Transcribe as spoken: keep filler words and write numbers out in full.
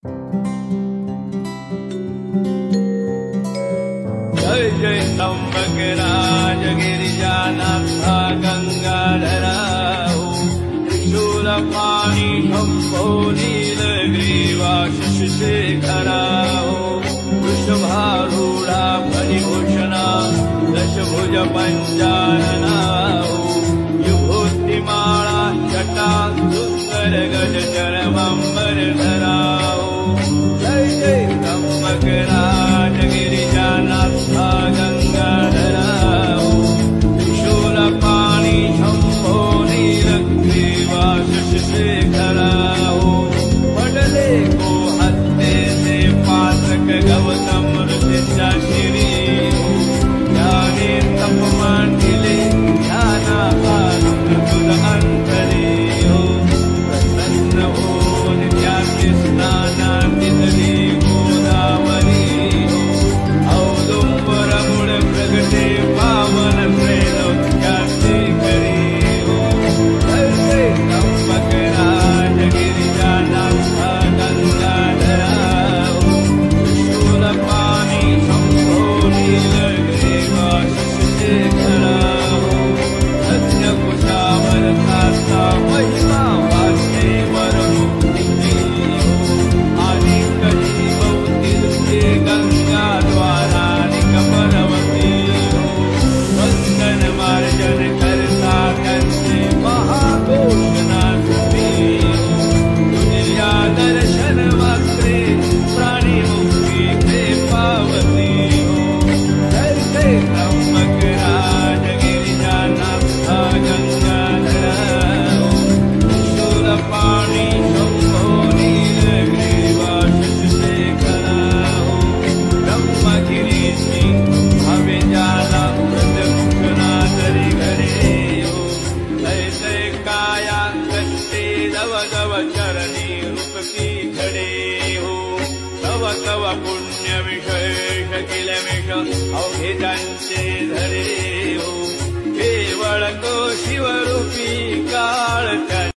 जय जय त्र्यंबकराज गिरिजानाथ गंगाधरा त्रिशूलपाणि शम्भो नीलग्रीवा शशिशेखरा वृषभारूढा फणिभूषणा दशभुज पञ्चानना विभूतिमाला जटा सुन्दर गज चरमम्बरधरा जय जय त्र्यंबकराज गिरिजानाथ गंगाधरा त्रिशूलपाणि शम्भो नीलग्रीवा शशिशेखरा पडले को हत्ते से पातक गौतम ऋषिचा शिरी ज्ञाने तपमांडिले ध्यानाकारुण अंतरे प्रसन्न हो नित्याति स्नानातितरी गोदावरी औदुंबर मुड़ प्रगटे पावन प्रेलोक्याति करी जय जय त्र्यंबकराज गिरिजानाथ गंगाधरा त्रिशूलपाणि शम्भो नीलग्रीवा शशिशेखरा कुशावरता महिमा वास्ते वरमुक्ति आदिक जीवती गंगा द्वारा निकपरवती वंदन मार्जन करता करते महाघोषणास्ती दुनिया दर्शन मात्रे प्राणी मुक्ति के पावती जय जय त्र्यंबकराज गिरिजानाथ गंगाधरा शूलपाणि शम्भो नीलग्रीवा शशिशेखरा ब्रह्मगिरीशि भवेजाला मृतमुखनादरि घरे जय जय काया कष्टे दव दव चरणी रूप की खड़े हो तव तव पुण्य विशेष किल मिष अवघे धरे